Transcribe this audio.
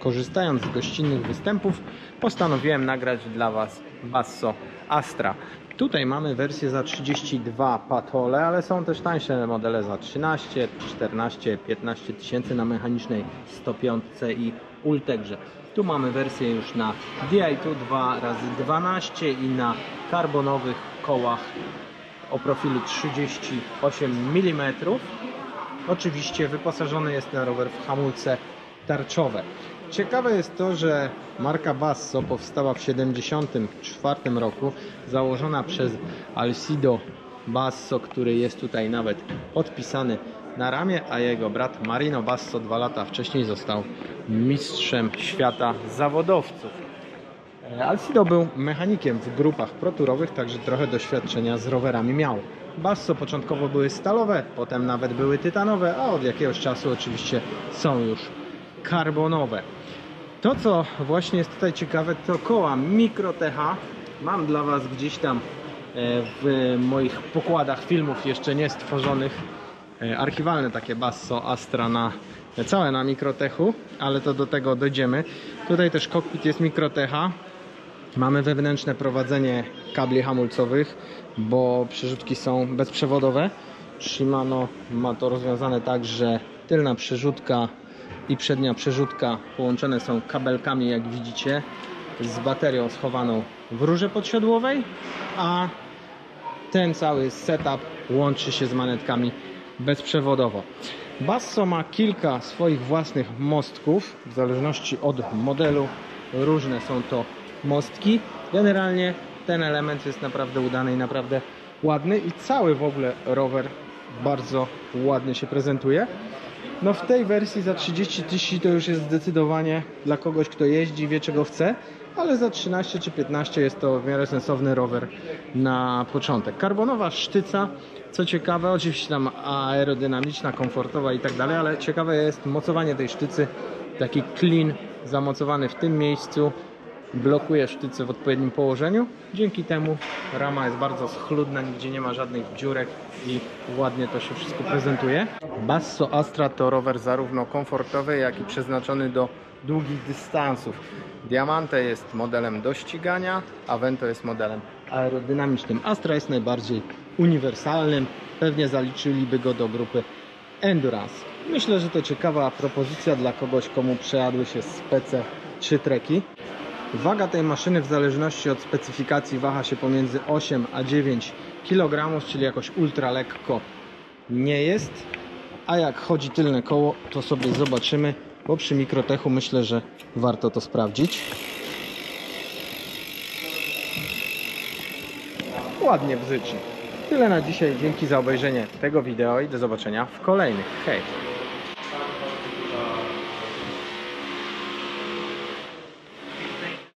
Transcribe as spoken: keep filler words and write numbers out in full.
Korzystając z gościnnych występów, postanowiłem nagrać dla Was Basso Astra. Tutaj mamy wersję za trzydzieści dwa patole, ale są też tańsze modele za trzynaście, czternaście, piętnaście tysięcy na mechanicznej sto pięć i Ultegrze. Tu mamy wersję już na D I two dwa razy dwanaście i na karbonowych kołach o profilu trzydzieści osiem milimetrów. Oczywiście wyposażony jest ten rower w hamulce tarczowe. Ciekawe jest to, że marka Basso powstała w tysiąc dziewięćset siedemdziesiątym czwartym roku, założona przez Alcido Basso, który jest tutaj nawet podpisany na ramię, a jego brat Marino Basso dwa lata wcześniej został mistrzem świata zawodowców. Alcido był mechanikiem w grupach proturowych, także trochę doświadczenia z rowerami miał. Basso początkowo były stalowe, potem nawet były tytanowe, a od jakiegoś czasu oczywiście są już karbonowe. To, co właśnie jest tutaj ciekawe, to koła Microtecha. Mam dla Was gdzieś tam w moich pokładach filmów jeszcze nie stworzonych archiwalne takie Basso Astra na całe na Microtechu, ale to do tego dojdziemy. Tutaj też kokpit jest Microtecha. Mamy wewnętrzne prowadzenie kabli hamulcowych, bo przerzutki są bezprzewodowe. Shimano ma to rozwiązane tak, że tylna przerzutka i przednia przerzutka połączone są kabelkami, jak widzicie, z baterią schowaną w rurze podsiodłowej, a ten cały setup łączy się z manetkami bezprzewodowo. Basso ma kilka swoich własnych mostków, w zależności od modelu różne są to mostki. Generalnie ten element jest naprawdę udany i naprawdę ładny i cały w ogóle rower bardzo ładnie się prezentuje. No w tej wersji za trzydzieści tysięcy to już jest zdecydowanie dla kogoś, kto jeździ, wie czego chce, ale za trzynaście czy piętnaście jest to w miarę sensowny rower na początek. Karbonowa sztyca, co ciekawe, oczywiście tam aerodynamiczna, komfortowa i tak dalej, ale ciekawe jest mocowanie tej sztycy, taki klin zamocowany w tym miejscu blokuje sztycę w odpowiednim położeniu. Dzięki temu rama jest bardzo schludna, nigdzie nie ma żadnych dziurek i ładnie to się wszystko prezentuje. Basso Astra to rower zarówno komfortowy, jak i przeznaczony do długich dystansów. Diamante jest modelem do ścigania, Avento jest modelem aerodynamicznym. Astra jest najbardziej uniwersalnym, pewnie zaliczyliby go do grupy Endurance. Myślę, że to ciekawa propozycja dla kogoś, komu przejadły się spece czy treki. Waga tej maszyny w zależności od specyfikacji waha się pomiędzy osiem a dziewięć kilogramów, czyli jakoś ultra lekko nie jest. A jak chodzi tylne koło, to sobie zobaczymy, bo przy Microtechu myślę, że warto to sprawdzić. Ładnie bzyczy. Tyle na dzisiaj. Dzięki za obejrzenie tego wideo i do zobaczenia w kolejnych. Hej!